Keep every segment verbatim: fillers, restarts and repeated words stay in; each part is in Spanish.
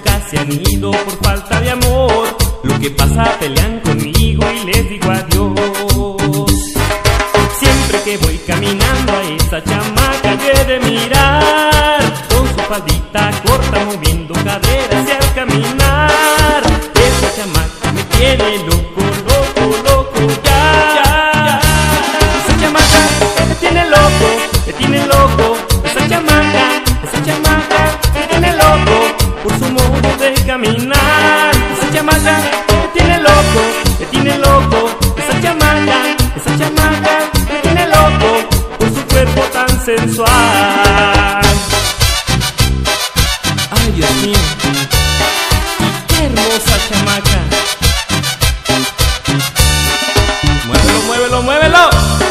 nunca se han ido por falta de amor. Lo que pasa, pelean conmigo y les digo adiós. Siempre que voy caminando a esa chamaca yo he de mirar, con su faldita corta moviendo caderas y al caminar. Esa chamaca me tiene loco, loco, loco ya, ya. Esa chamaca me tiene loco, me tiene loco. Esa chamaca, esa chamaca me tiene loco por su modo de caminar. Esa chamaca me tiene loco, me tiene loco. Esa chamaca, esa chamaca me tiene loco por su cuerpo tan sensual. Ay, Dios mío, qué hermosa chamaca. Muévelo, muévelo, muévelo.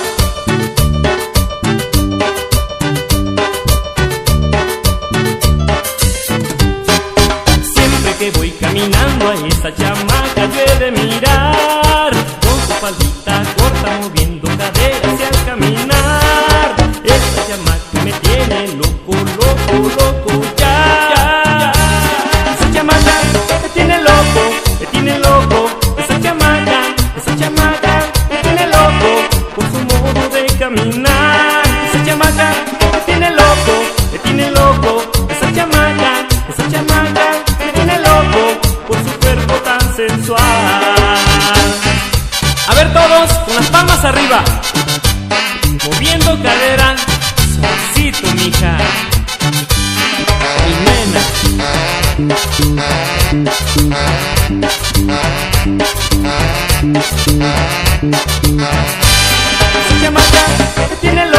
Siempre que voy caminando a esa chamaca yo he de mirar, con su faldita corta moviendo caderas y al caminar. Esa chamaca me tiene loco, loco, loco ya, ya, ya. Esa chamaca me tiene loco, me tiene loco. Esa chamaca, esa chamaca me tiene loco por su modo de caminar. Esa chamaca me tiene loco, me tiene loco. Esa chamaca, esa chamaca me tiene loco por su cuerpo tan sensual. A ver todos, con las palmas arriba, moviendo cadera, suavecito, mija. Mi nena. Esa chamaca me tiene loco.